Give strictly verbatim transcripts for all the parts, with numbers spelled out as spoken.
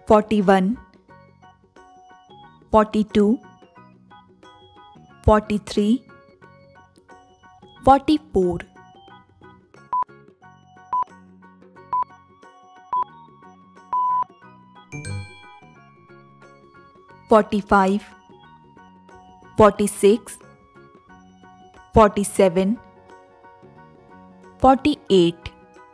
forty-one, forty-two, forty-three, forty-four, forty-five, forty-six, forty-seven, forty-eight,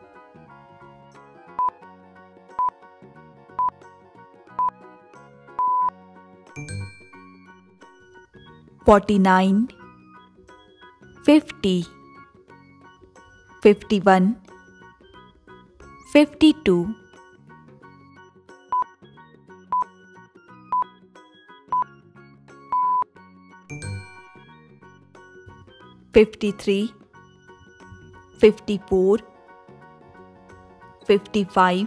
forty-nine, fifty, fifty-one, fifty-two, fifty-three, fifty-four, fifty-five,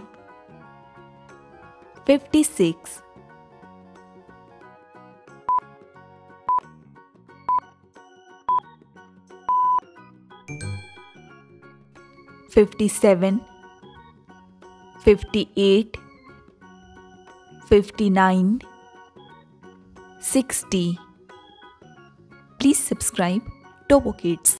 fifty-six, fifty-seven, fifty-eight, fifty-nine, sixty. Please subscribe Toppo Kids.